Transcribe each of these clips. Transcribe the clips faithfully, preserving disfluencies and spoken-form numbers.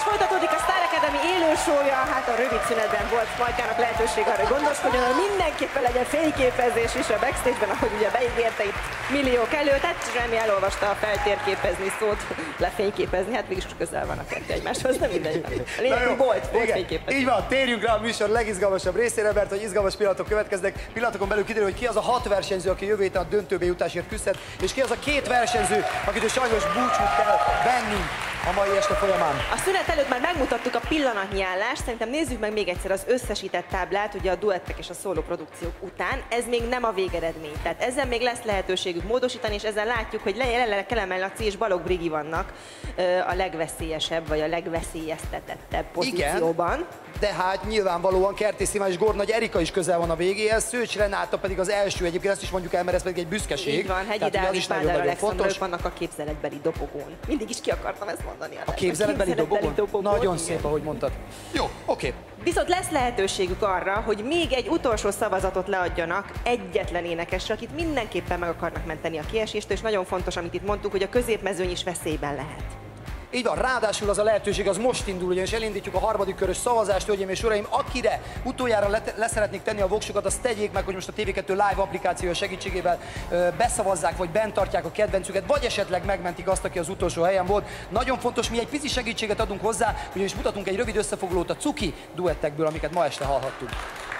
folytatódik a Star Academy élő show-ja, hát a rövid szünetben volt Majkának lehetőség arra, hogy gondoskodjon, hogy mindenképpen legyen fényképezés is a backstage-ben, ahogy ugye beígérte itt milliók előtt, hát Remi elolvasta a feltérképezni szót, lefényképezni, hát mégis közel van a kettő egymáshoz, nem mindegy. Lényeg, volt, volt fényképezés. Így van, térjünk rá a műsor legizgalmasabb részére, mert hogy izgalmas pillanatok következnek. Pillanatokon belül kiderül, hogy ki az a hat versenyző, aki jövő héten a döntőbe jutásért küzdhet, és ki az a két versenyző, akit sajnos búcsút kell vennünk a mai este folyamán. A szünet előtt már megmutattuk a pillanatnyi állást, szerintem nézzük meg még egyszer az összesített táblát, ugye a duettek és a szóló produkciók után. Ez még nem a végeredmény, tehát ezzel még lesz lehetőségük módosítani, és ezzel látjuk, hogy jelenleg Kelemen Laci és Balogh Brigi vannak a legveszélyesebb, vagy a legveszélyeztetettebb pozícióban. Igen, de hát nyilvánvalóan Kertész Iván és Gornagy Erika is közel van a végéhez, Szőcs Renáta pedig az első, egyébként ezt is mondjuk el, mert ez pedig egy büszkeség. Így van, Hegyi Dávid, Pádár Alexandra, ők vannak a képzeletbeli dobogón. Mindig is ki akartam ezt mondani. A képzeletbeli dobogón? dobogón? Nagyon igen. Szép, ahogy mondtad. Jó, oké. Okay. Viszont lesz lehetőségük arra, hogy még egy utolsó szavazatot leadjanak egyetlen énekesre, akit mindenképpen meg akarnak menteni a kiesést, és nagyon fontos, amit itt mondtuk, hogy a középmezőny is veszélyben lehet. Így van, ráadásul az a lehetőség az most indul, ugyanis elindítjuk a harmadik körös szavazást, hölgyeim és uraim. Akire utoljára le leszeretnék tenni a voksukat, azt tegyék meg, hogy most a té vé kettő live applikációja segítségével ö, beszavazzák, vagy bent tartják a kedvencüket, vagy esetleg megmentik azt, aki az utolsó helyen volt. Nagyon fontos, mi egy pici segítséget adunk hozzá, ugyanis mutatunk egy rövid összefoglalót a Cuki duettekből, amiket ma este hallhattunk.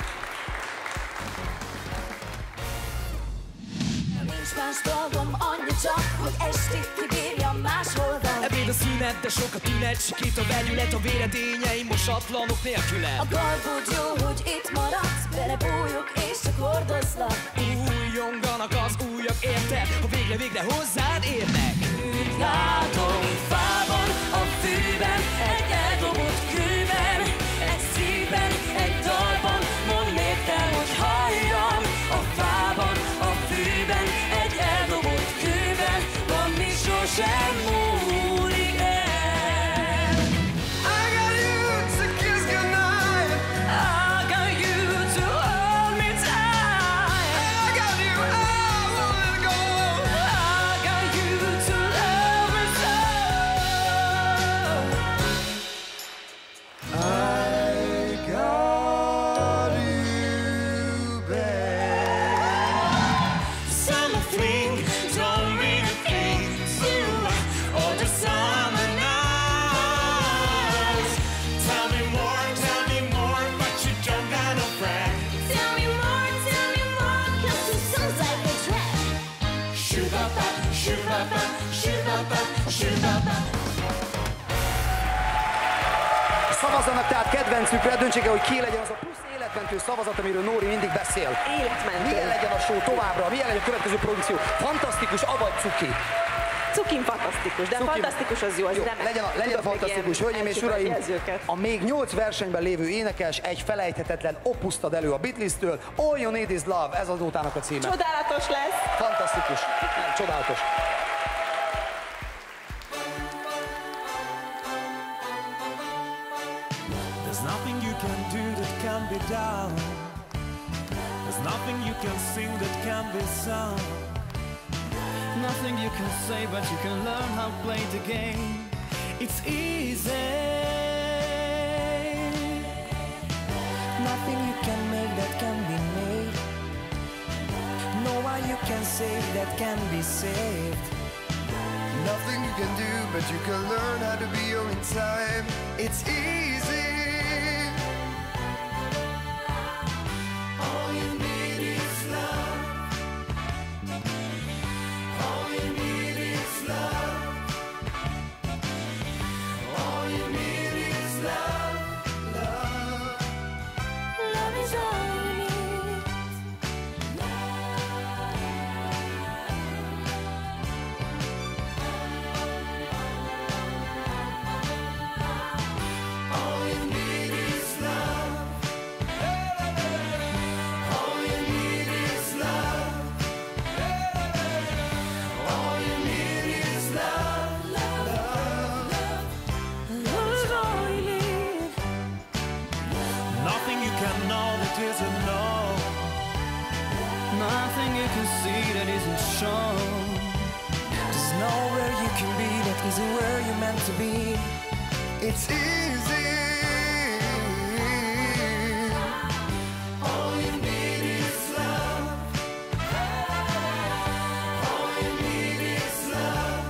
Más dolgom annyi csak, hogy estig kibírjam máshol van. Ebéd a szünet, de sok a tünet, sikít a vegyület, a véredényeim mosatlanok nélküle. A galbud jó, hogy itt maradsz, belebújok és csak hordozlak. Újonganak az újak, érted, ha végre-végre hozzád érnek. Őt látom fában, a fűben, egy eldobott kőben, egy szívben, egy dalban, mondd miért kell, hogy halljam. A fában, a fűben, egy eldobott kőben, van mi sosem múlik el. I got you to kiss goodnight, I got you to hold me tight, I got you, I won't let go, I got you to love me so. I got you back. Summer fling told me to kiss you all the summer nights. Tell me more, tell me more, but you don't got no friend. Tell me more, tell me more, cause it sounds like a trap. Shoot up, up, shoot up, up, shoot up, up, shoot up, up. Szavazzanak tehát kedvencükre, döntsék el, hogy ki legyen az a plusz életmentő szavazat, amiről Nóri mindig beszél. Életmentő. Milyen legyen a show továbbra, milyen legyen a következő produkció? Fantasztikus, avagy cuki? Cukin fantasztikus, de Cukin. Fantasztikus az jó, az Jó, remek. legyen a, legyen a fantasztikus, hölgyeim és uraim, a még nyolc versenyben lévő énekes egy felejthetetlen opuszt ad elő a Beatles-től. All You Need Is Love, ez az ótának a címe. Csodálatos lesz. Fantasztikus, nem, csodálatos. There's nothing you can do that can be done. There's nothing you can sing that can be sung. Nothing you can say, but you can learn how to play the game. It's easy. Nothing you can make that can be made. No one you can save that can be saved. Nothing you can do, but you can learn how to be your own time. It's easy. All you need is love. All you need is love. All you need is love. Love. Love is all you need. All you need is love. All you need is love. All you need is love. Love. Love is all you need. Nothing you can know that isn't known. Nothing you can see that isn't shown. There's nowhere you can be that isn't where you're meant to be. It's easy. All you need is love. All you need is love.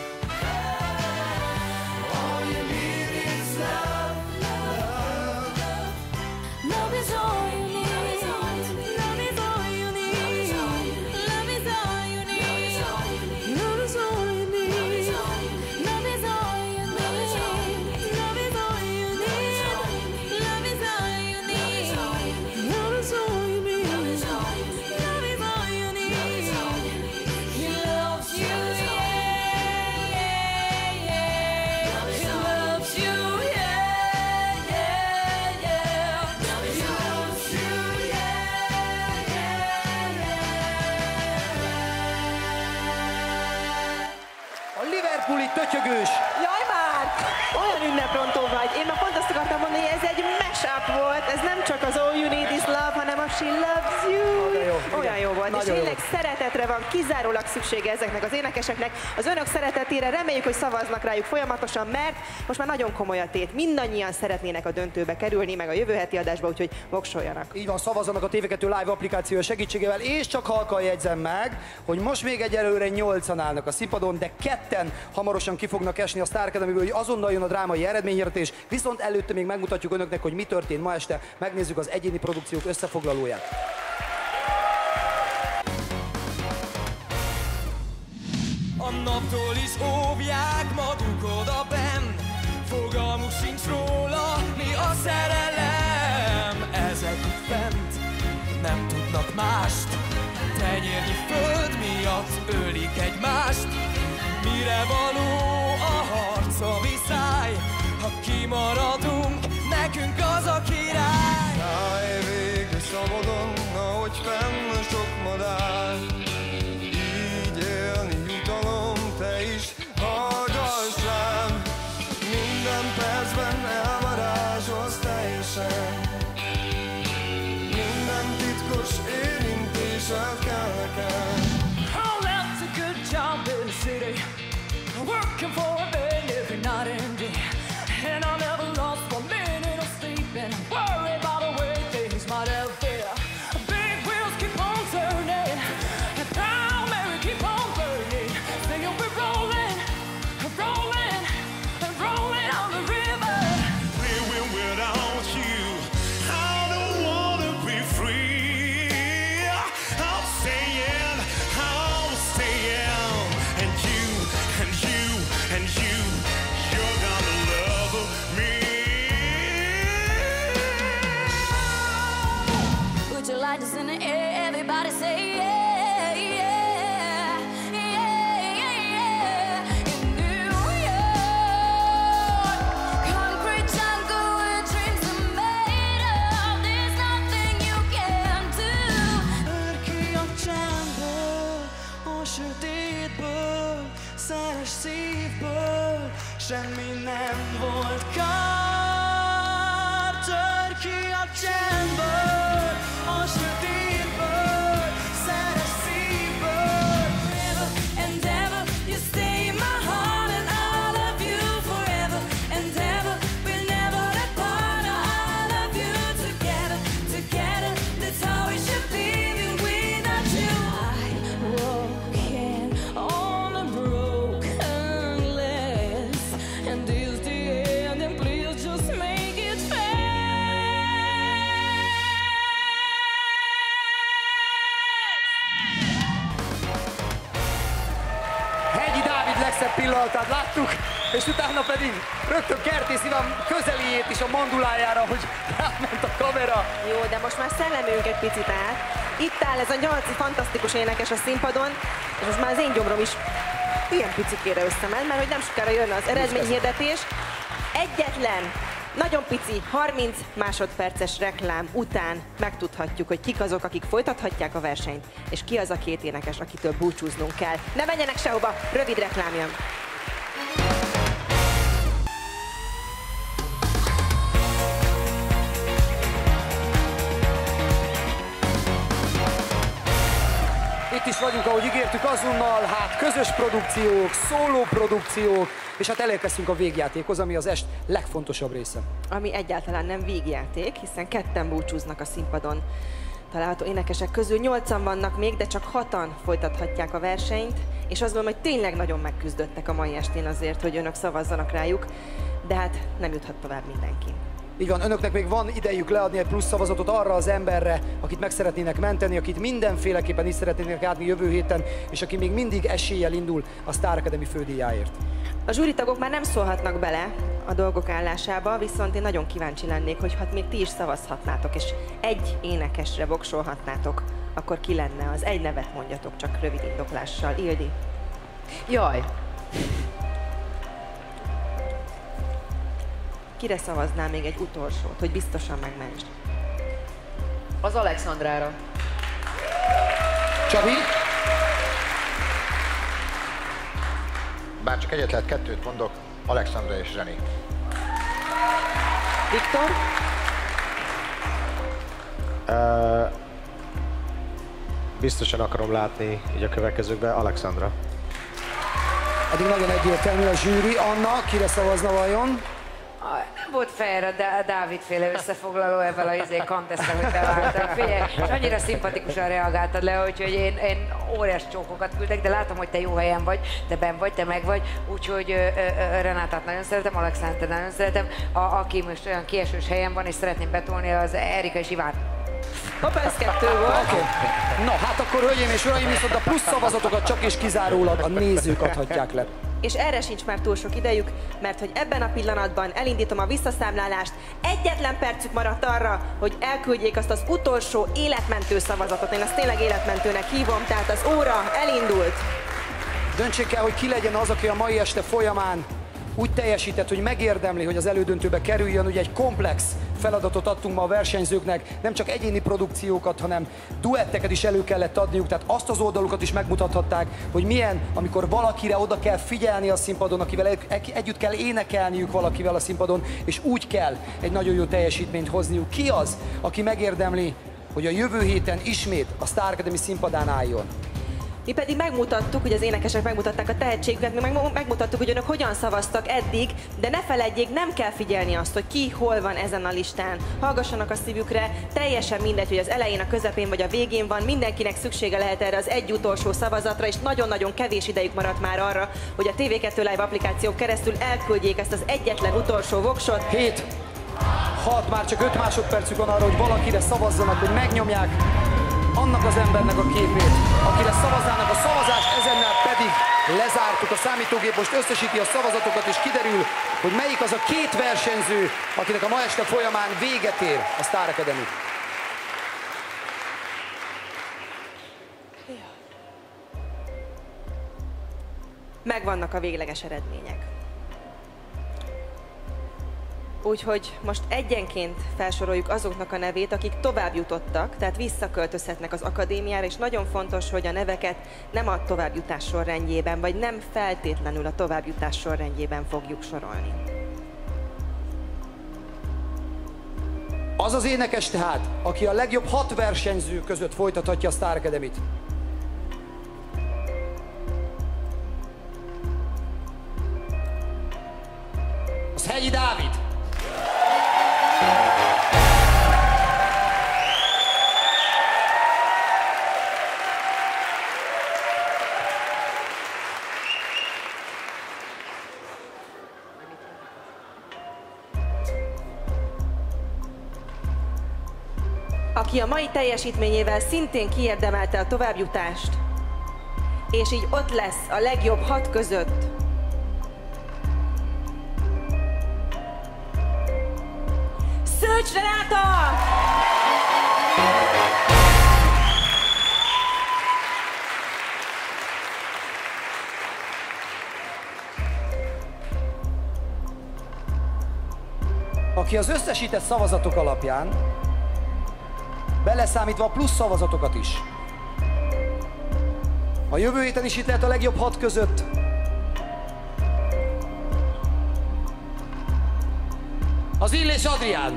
All you need is love. Love. Love is all you need. Love is all you need. Love is all you need. Love is all you need. Love is all you need. Love is all you need. Love is all you need. Love is all you need. Love is all you need. He loves you, yeah, yeah, yeah. He loves you, yeah, yeah, yeah. He loves you, yeah, yeah. A Liverpooli tötyögős. Jaj már! Olyan ünneprontó vagy. Én már pont azt akartam mondani, hogy ez egy mashup volt. Ez nem csak az All You Need Is Love, hanem a She Loves You. Nagyon jó. Olyan jó volt. Nagyon és jó tényleg szeretetre van kizárólag szüksége ezeknek az énekeseknek. Az önök szeretetére reméljük, hogy szavaznak rájuk folyamatosan, mert most már nagyon komoly a tét. Mindannyian szeretnének a döntőbe kerülni, meg a jövő heti adásba, úgyhogy voksoljanak. Így van, szavazzanak a té vé kettő Live applikáció segítségével, és csak halkan jegyzem meg, hogy most még egyelőre nyolcan állnak a színpadon, de ketten hamarosan ki fognak esni a Star Academyből, hogy azonnal jön a drámai eredményhirdetés, viszont előtte még megmutatjuk önöknek, hogy mi történt ma este, megnézzük az egyéni produkciók összefoglalóját. A naptól is óvják maguk oda benn, fogalmuk sincs róla, mi a szerelem. Ezek itt fent nem tudnak mást, tenyérnyi föld miatt ölik egymást. Mire való a harc, a viszály, ha kimaradunk, nekünk az a király. Állj végre szabadon, ahogy fenn a sok madár. Így élni jutalom, te is hallgass rám. Minden percben elvarázsolsz teljesen. Minden titkos érintéssel kell nekem. Oh, that's a good job in the city, working for a man every night and day. And I never lost one minute of sleeping, worry about the way things might have been. Big wheels keep on turning, and proud Mary keep on burning. Singing we're rolling, rolling, and rolling on the river. Living without you, I don't wanna be free. I'm staying, I'm staying, and you, and you, and you, you're gonna love me. Put your lighters in the air, everybody say yeah, yeah, yeah, yeah, yeah. In New York, concrete jungle where dreams are made of. There's nothing you can do. Ör ki a csendből, a sötétből, szeres szívből, semmi nem volt kár. Tör ki a csendből, a sötétből, szeres szívből. Forever and ever, you stay in my heart, and I love you forever and ever. We'll never depart. I love you together, together. That's how it should be, even without you. I walk in on a broken glass, and this the end, and please just make it fair. Hegyi Dávid legszebb pillanatát láttuk, és utána pedig rögtön Kertész Iván közeliét is a mandulájára, hogy ráment a kamera. Jó, de most már szellemünk egy picit át. Itt áll ez a nyolci fantasztikus énekes a színpadon, és most már az én gyomrom is ilyen picikére összement, mert hogy nem sokára jönne az eredményhirdetés. Egyetlen, nagyon pici, harminc másodperces reklám után megtudhatjuk, hogy kik azok, akik folytathatják a versenyt, és ki az a két énekes, akitől búcsúznunk kell. Ne menjenek sehova, rövid reklám jön. itt is vagyunk, ahogy ígértük azonnal, hát közös produkciók, szóló produkciók, és hát elérkeztünk a végjátékhoz, ami az est legfontosabb része. Ami egyáltalán nem végjáték, hiszen ketten búcsúznak a színpadon található énekesek közül. Nyolcan vannak még, de csak hatan folytathatják a versenyt, és azt gondolom, hogy tényleg nagyon megküzdöttek a mai estén azért, hogy önök szavazzanak rájuk, de hát nem juthat tovább mindenki. Így van, önöknek még van idejük leadni egy plusz szavazatot arra az emberre, akit meg szeretnének menteni, akit mindenféleképpen is szeretnének látni jövő héten, és aki még mindig eséllyel indul a Star Academy fődíjáért. A zsűritagok már nem szólhatnak bele a dolgok állásába, viszont én nagyon kíváncsi lennék, hogy hát még ti is szavazhatnátok, és egy énekesre voksolhatnátok, akkor ki lenne az? Egy nevet mondjatok csak rövid indoklással. Ildi. Jaj. Kire szavaznál még egy utolsót, hogy biztosan megmentsd? Az Alexandrára. Csabi? Bár csak egyet lehet, kettőt mondok, Alexandra és Zseni. Viktor? Uh, biztosan akarom látni így a következőkben Alexandra. Eddig nagyon egyértelmű a zsűri. Anna, kire szavazna vajon? Nem volt fair a Dávid féle összefoglaló ebben a izé contestre, hogy beváltak. Figyelj, és annyira szimpatikusan reagáltad le, úgyhogy én, én óriás csókokat küldek, de látom, hogy te jó helyen vagy, te benn vagy, te meg vagy, úgyhogy ö, ö, Renátát nagyon szeretem, Alexandrát nagyon szeretem, a, aki most olyan kiesős helyen van, és szeretném betolni, az Erika és Iván. Hopp, ez kettő volt. Okay. Na, hát akkor, hölgyeim és uraim, viszont a plusz szavazatokat csak és kizárólag a nézők adhatják le. És erre sincs már túl sok idejük, mert hogy ebben a pillanatban elindítom a visszaszámlálást. Egyetlen percük maradt arra, hogy elküldjék azt az utolsó életmentő szavazatot. Én azt tényleg életmentőnek hívom, tehát az óra elindult. Döntsék el, hogy ki legyen az, aki a mai este folyamán úgy teljesített, hogy megérdemli, hogy az elődöntőbe kerüljön. Ugye egy komplex feladatot adtunk ma a versenyzőknek, nem csak egyéni produkciókat, hanem duetteket is elő kellett adniuk, tehát azt az oldalukat is megmutathatták, hogy milyen, amikor valakire oda kell figyelni a színpadon, akivel együtt kell énekelniük valakivel a színpadon, és úgy kell egy nagyon jó teljesítményt hozniuk. Ki az, aki megérdemli, hogy a jövő héten ismét a Star Academy színpadán álljon? Mi pedig megmutattuk, hogy az énekesek megmutatták a tehetségüket, mi meg megmutattuk, hogy önök hogyan szavaztak eddig, de ne feledjék, nem kell figyelni azt, hogy ki hol van ezen a listán. Hallgassanak a szívükre, teljesen mindegy, hogy az elején, a közepén vagy a végén van, mindenkinek szüksége lehet erre az egy utolsó szavazatra, és nagyon-nagyon kevés idejük maradt már arra, hogy a té vé kettő Live applikáción keresztül elküldjék ezt az egyetlen utolsó voksot. hét, hat, már csak öt másodpercük van arra, hogy valakire szavazzanak, hogy megnyomják annak az embernek a képét, akire szavaznának a szavazást, ezennel pedig lezártuk. A számítógép most összesíti a szavazatokat, és kiderül, hogy melyik az a két versenyző, akinek a ma este folyamán véget ér a Star Academy. Megvannak a végleges eredmények. Úgyhogy most egyenként felsoroljuk azoknak a nevét, akik tovább jutottak, tehát visszaköltözhetnek az akadémiára, és nagyon fontos, hogy a neveket nem a továbbjutás sorrendjében, vagy nem feltétlenül a továbbjutás sorrendjében fogjuk sorolni. Az az énekes tehát, aki a legjobb hat versenyző között folytathatja a Star Academy-t. Az Hegyi Dávid. Aki a mai teljesítményével szintén kiérdemelte a továbbjutást, és így ott lesz a legjobb hat között. Szőcs Renáta! Aki az összesített szavazatok alapján, beleszámítva a plusz szavazatokat is, a jövő héten is itt lehet a legjobb hat között. Az Illés Adrián.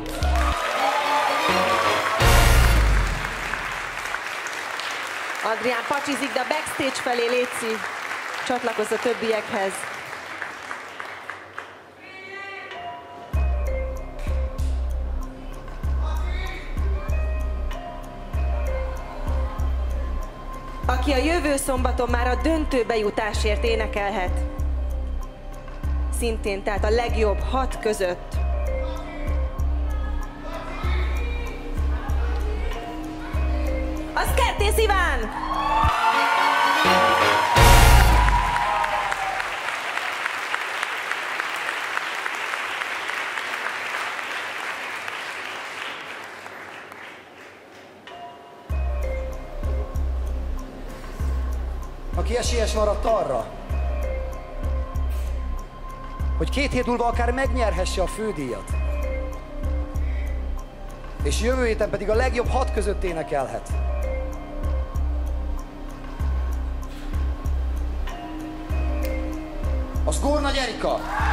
Adrián pacsizik, de a backstage felé létszi, csatlakozz a többiekhez. Aki a jövő szombaton már a döntőbe jutásért énekelhet. Szintén, tehát a legjobb hat között. Az Kertész Iván! Aki esélyes maradt arra, hogy két hét múlva akár megnyerhesse a fődíjat, és jövő héten pedig a legjobb hat között énekelhet. Az Gornagy Erika.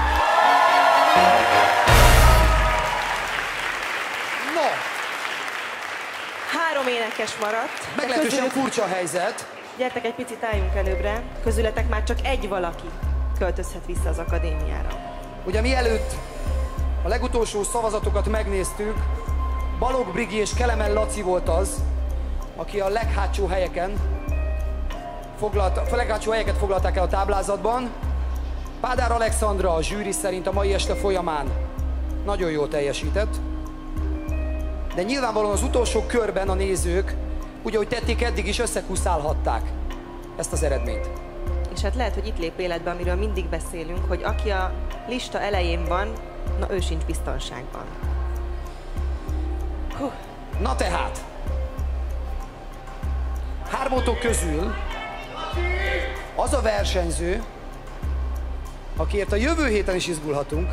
No. Három énekes maradt. Meglehetősen furcsa a helyzet. Gyertek egy picit álljunk előbbre. Közületek már csak egy valaki költözhet vissza az akadémiára. Ugye mielőtt a legutolsó szavazatokat megnéztük, Balogh Brigi és Kelemen Laci volt az, aki a leghátsó helyeken foglalt, a leghátsó helyeket foglalták el a táblázatban. Pádár Alexandra a zsűri szerint a mai este folyamán nagyon jól teljesített, de nyilvánvalóan az utolsó körben a nézők, úgy, ahogy tették eddig is, összekuszálhatták ezt az eredményt. És hát lehet, hogy itt lép életbe, amiről mindig beszélünk, hogy aki a lista elején van, na ő sincs biztonságban. Hú. Na tehát, hármatok közül az a versenyző, akiért a jövő héten is izgulhatunk,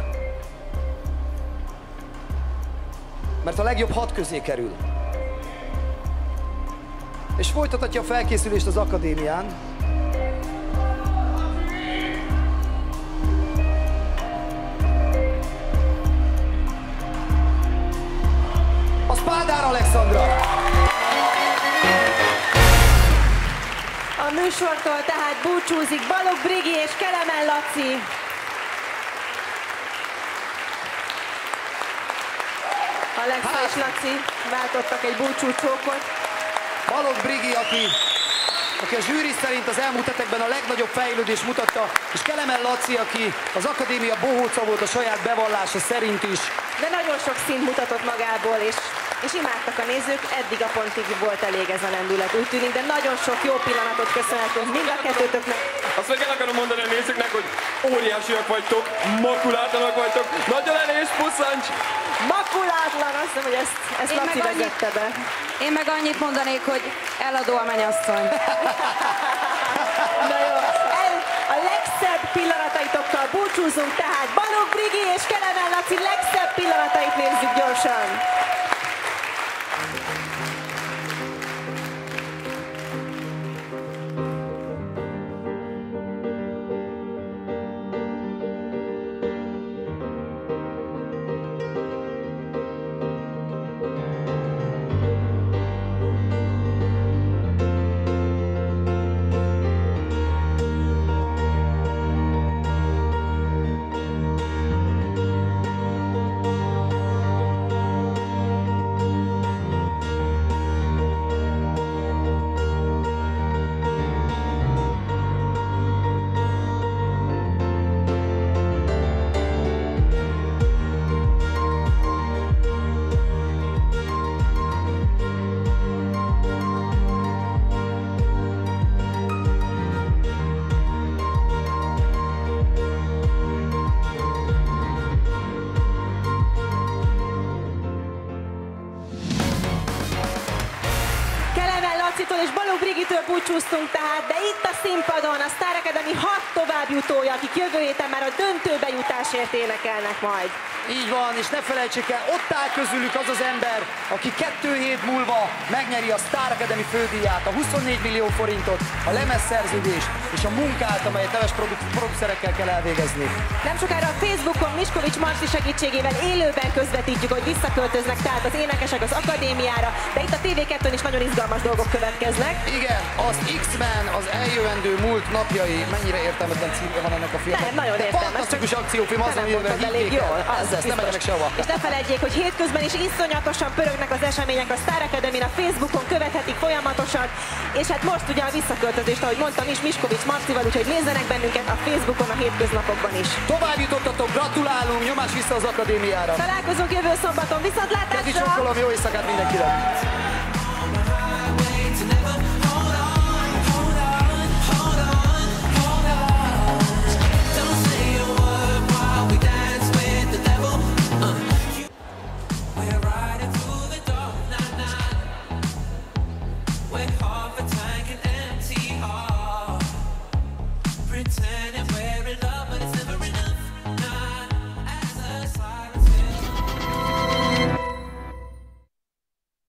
mert a legjobb hat közé kerül. És folytathatja a felkészülést az akadémián. Az Pádár Alexandra. A műsortól tehát búcsúzik Balogh Brigi és Kelemen Laci. Alexa hát. és Laci váltottak egy búcsú csókot. Balogh Brigi, aki, aki a zsűri szerint az elmúlt hetekben a legnagyobb fejlődést mutatta, és Kelemen Laci, aki az akadémia bohóca volt a saját bevallása szerint is. De nagyon sok színt mutatott magából, és, és imádtak a nézők, eddig a pontig volt elég ez a lendület, úgy tűnik, de nagyon sok jó pillanatot köszönhetünk mind a kettőtöknek. Azt meg el akarom mondani a nézőknek, hogy óriásiak vagytok, makulátlanak vagytok, nagyon elés pusszancs! Makulátlan, azt hiszem, hogy ezt, ezt Laci vezette be. Én meg annyit mondanék, hogy eladó a mennyasszony. Na jó, el, a legszebb pillanataitokkal búcsúzunk, tehát Balogh Brigi és Kelemen Laci legszebb pillanatait nézzük gyorsan. És Balogh Brigitől búcsúztunk tehát, de itt a színpadon a Star Academy hat továbbjutója, akik jövő héten már a döntőbe jutásért énekelnek majd. Így van, és ne felejtsék el, ott áll közülük az az ember, aki kettő hét múlva megnyeri a Star Academy fődíját, a huszonnégy millió forintot, a lemezszerződést és a munkát, amelyet neves produ- producerekkel kell elvégezni. Nem sokára a Facebookon Miskovics Marci segítségével élőben közvetítjük, hogy visszaköltöznek tehát az énekesek az akadémiára, de itt a té vé kettőn is nagyon izgalmas dolgok következnek. következnek. Igen, az X-Men, az eljövendő múlt napjai, mennyire értelmetlen címe van ennek a filmnek. Nem, nagyon de értelmes. fantasztikus akciófilm, az, nem amivel mondtad elég hitték jól. el. Ez lesz, nem menjenek sehova. És ne felejtjék, hogy hétközben is iszonyatosan pörögnek az események a Star Academy-n, a Facebookon követhetik folyamatosan, és hát most ugye a visszaköltözést, ahogy mondtam is, Miskovics Marcival, úgyhogy nézzenek bennünket a Facebookon a hétköznapokban is. Tovább jutottatok, gratulálunk, nyomás vissza az akadémiára. Találkozunk jövő szombaton, viszontlátásra! Kezi csokkolom, jó éjszakát mindenkinek!